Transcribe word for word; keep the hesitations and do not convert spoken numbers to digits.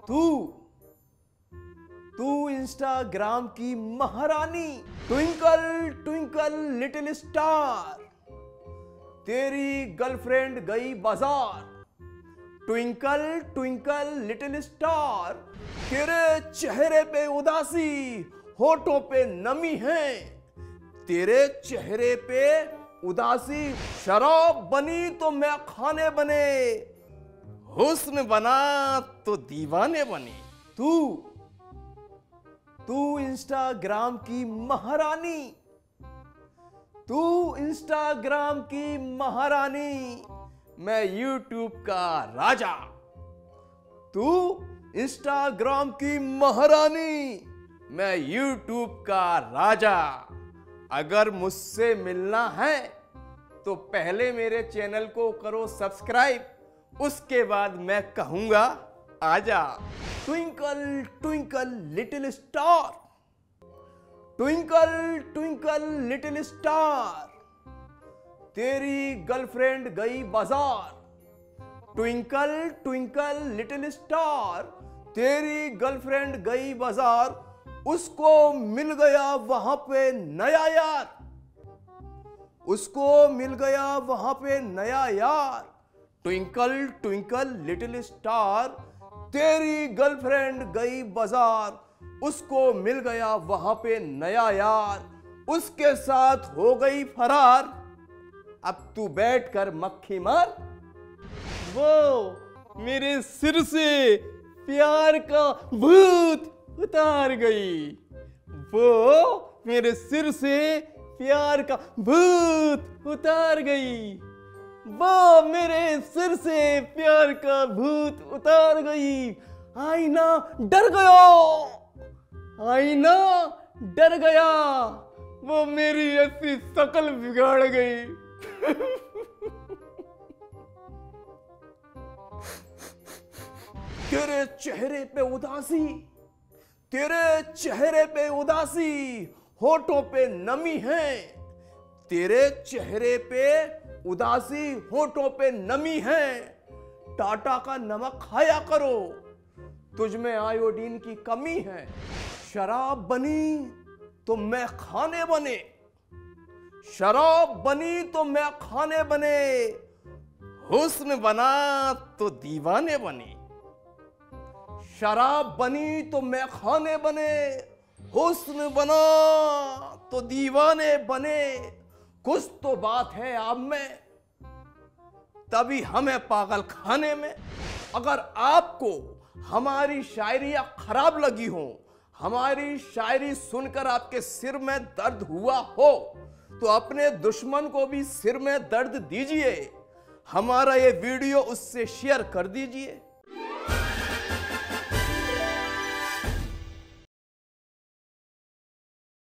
तू तू इंस्टाग्राम की महारानी, ट्विंकल ट्विंकल लिटिल स्टार, तेरी गर्लफ्रेंड गई बाजार। ट्विंकल ट्विंकल लिटिल स्टार, तेरे चेहरे पे उदासी, होठों पे नमी है। तेरे चेहरे पे उदासी, शराब बनी तो मैं खाने बने, हुस्न बना तो दीवाने बने। तू तू इंस्टाग्राम की महारानी, तू इंस्टाग्राम की महारानी, मैं यूट्यूब का राजा। तू इंस्टाग्राम की महारानी, मैं यूट्यूब का राजा। अगर मुझसे मिलना है तो पहले मेरे चैनल को करो सब्सक्राइब, उसके बाद मैं कहूंगा आजा। Twinkle twinkle little star, twinkle twinkle little star, तेरी गर्लफ्रेंड गई बाजार। ट्विंकल ट्विंकल लिटिल स्टार, तेरी गर्लफ्रेंड गई बाजार, उसको मिल गया वहां पे नया यार, उसको मिल गया वहां पे नया यार। ट्विंकल ट्विंकल लिटिल स्टार, तेरी गर्लफ्रेंड गई बाजार, उसको मिल गया वहां पे नया यार, उसके साथ हो गई फरार। अब तू बैठकर मक्खी मार। वो मेरे सिर से प्यार का भूत उतार गई, वो मेरे सिर से प्यार का भूत उतार गई, वो मेरे सिर से प्यार का भूत उतार गई। आईना डर गया, आईना डर गया, वो मेरी ऐसी शक्ल बिगाड़ गई। तेरे चेहरे पे उदासी, तेरे चेहरे पे उदासी, होठों पे नमी है। तेरे चेहरे पे उदासी, होठों पे नमी है। टाटा का नमक खाया करो, तुझ में आयोडीन की कमी है। शराब बनी तो मैं खाने बने, शराब बनी तो मैं खाने बने, हुस्न बना तो दीवाने बने। शराब बनी तो मैं खाने बने, हुस्न बना तो दीवाने बने। कुछ तो बात है आप में, तभी हमें पागल खाने में। अगर आपको हमारी शायरियां खराब लगी हो, हमारी शायरी सुनकर आपके सिर में दर्द हुआ हो, तो अपने दुश्मन को भी सिर में दर्द दीजिए। हमारा ये वीडियो उससे शेयर कर दीजिए।